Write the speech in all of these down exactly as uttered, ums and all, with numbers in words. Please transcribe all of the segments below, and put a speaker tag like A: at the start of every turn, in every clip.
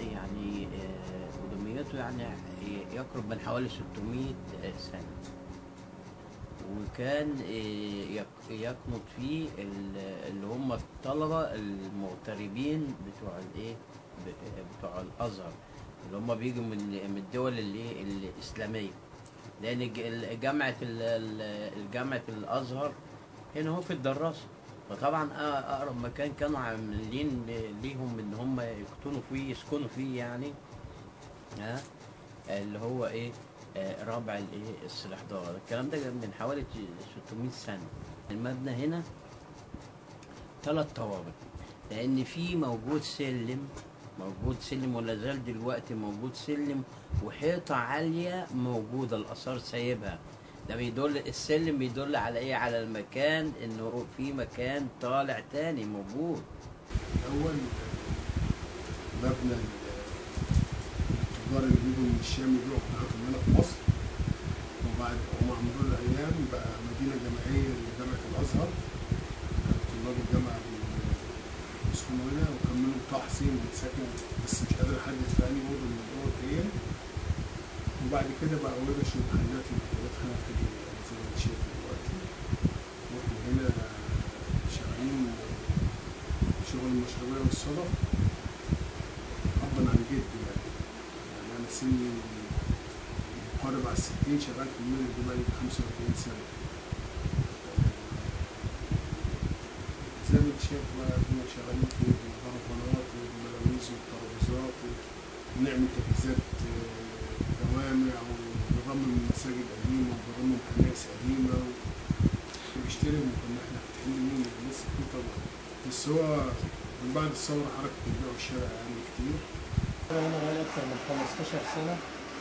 A: يعني آه، قدميته يعني يقرب من حوالي ستمائة سنة. وكان آه، يق- يقنط فيه ال- اللي هم الطلبة المغتربين بتوع الايه ب- بتوع الازهر، اللي هم بيجوا من من الدول الايه الاسلاميه، لان الج- ال- جامعه ال- ال- جامعه الازهر هنا هو في الدراسه. فطبعا أ- اقرب مكان كانوا عاملين ليهم ان هم يسكنوا فيه يسكنوا فيه يعني، ها، اللي هو ايه آه، رابع الايه السلحدار. الكلام ده من حوالي ستمائة سنه. المبنى هنا ثلاث طوابق، لان في موجود سلم، موجود سلم ولا زال دلوقتي موجود سلم، وحيطه عاليه موجوده الاثار سايبها. ده بيدل، السلم بيدل على ايه؟ على المكان، انه في مكان طالع تاني موجود.
B: اول مبنى التجار اللي بيجوا من الشام يبيعوا قطعتهم هنا في مصر، وبعد ومع مرور الايام بقى مدينه جامعيه لجامعه الازهر. كان طلاب الجامعه بيسكنوا هنا، وكملوا طه حسين بيتسكن بس مش قادر احدد في انهي اوضه من الاوض دي. وبعد كده بقى ورش ومحلات لمحلات خلف زي ما انت شايف دلوقتي. واحنا هنا شغالين شغل المشربية والصدف أبا عن جد يعني. يعني أنا سني مقارب على الستين، شغال في الميل دي بقالي خمسة وأربعين سنة. زي ما انت شايف بقى كنا شغالين في البرفانات والملاويز والترابيزات، ونعمل تجهيزات جوامع، ونرمم مساجد قديمة ونرمم كنائس قديمة، وبيشتري. وكنا احنا فاتحين يمين لسه في طبعا، بس هو من بعد الثورة حركة البيع والشراء يعني كتير.
C: أنا هنا بقالي أكتر من خمستاشر سنة،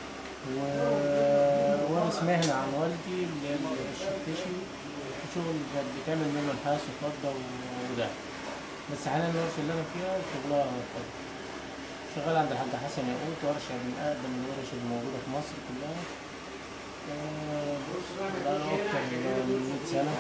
C: وورث مهنة عن والدي اللي هي الشفتشي، شغل كانت بيتعمل منه نحاس وفضة ودهب. بس حاليا الورشة اللي أنا فيها شغلها فضة. شغال عند الحاج حسن ياقوت، ورشة من أقدم الورش اللي موجودة في مصر كلها. بقالها أكتر من مية سنة.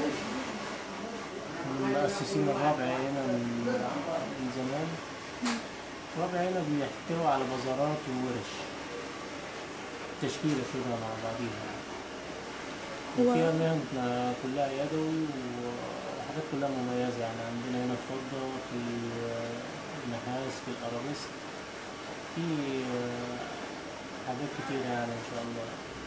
C: مؤسسين الرابع هنا من من زمان. الرابع هنا بيحتوي على بازارات وورش، تشكيلة كده مع بعضيها. وفيها مهن كلها يدوي وحاجات كلها مميزة يعني. عندنا هنا فضة، في نحاس، في الأرابيسك، في حاجات كتيرة يعني إن شاء الله.